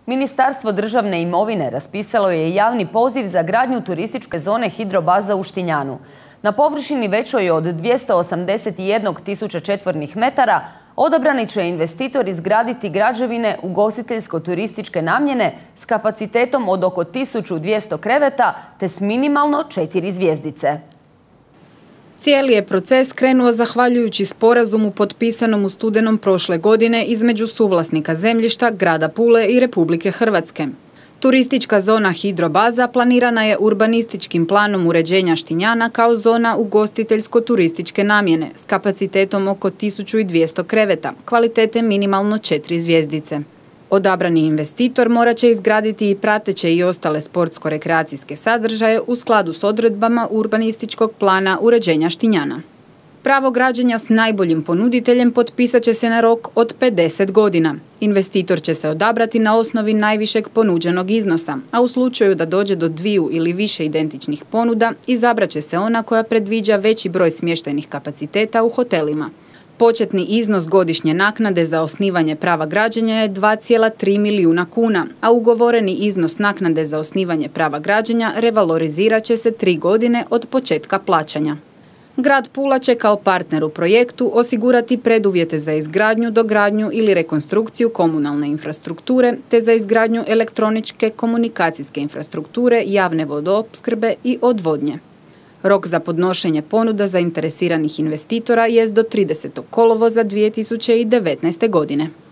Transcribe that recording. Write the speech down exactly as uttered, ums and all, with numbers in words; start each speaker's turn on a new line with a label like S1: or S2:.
S1: Ministarstvo državne imovine raspisalo je javni poziv za gradnju turističke zone Hidrobaza u Štinjanu. Na površini većoj od dvjesto osamdeset jedan tisuća četvornih metara odabrani će investitor izgraditi građevine ugostiteljsko-turističke namjene s kapacitetom od oko tisuću dvjesto kreveta te s minimalno četiri zvjezdice.
S2: Cijeli je proces krenuo zahvaljujući sporazumu potpisanom u studenom prošle godine između suvlasnika zemljišta, grada Pule i Republike Hrvatske. Turistička zona Hidrobaza planirana je urbanističkim planom uređenja Štinjana kao zona ugostiteljsko-turističke namjene s kapacitetom oko tisuću dvjesto kreveta, kvalitete minimalno četiri zvjezdice. Odabrani investitor morat će izgraditi i prateće i ostale sportsko-rekreacijske sadržaje u skladu s odredbama urbanističkog plana uređenja Štinjana. Pravo građenja s najboljim ponuditeljem potpisat će se na rok od pedeset godina. Investitor će se odabrati na osnovi najvišeg ponuđenog iznosa, a u slučaju da dođe do dviju ili više identičnih ponuda, izabrat će se ona koja predviđa veći broj smještajnih kapaciteta u hotelima. Početni iznos godišnje naknade za osnivanje prava građenja je dva zarez tri milijuna kuna, a ugovoreni iznos naknade za osnivanje prava građenja revalorizirat će se tri godine od početka plaćanja. Grad Pula će kao partner u projektu osigurati preduvjete za izgradnju, dogradnju ili rekonstrukciju komunalne infrastrukture te za izgradnju elektroničke komunikacijske infrastrukture, javne vodoopskrbe i odvodnje. Rok za podnošenje ponuda zainteresiranih investitora jest do tridesetog kolovoza dvije tisuće devetnaeste godine.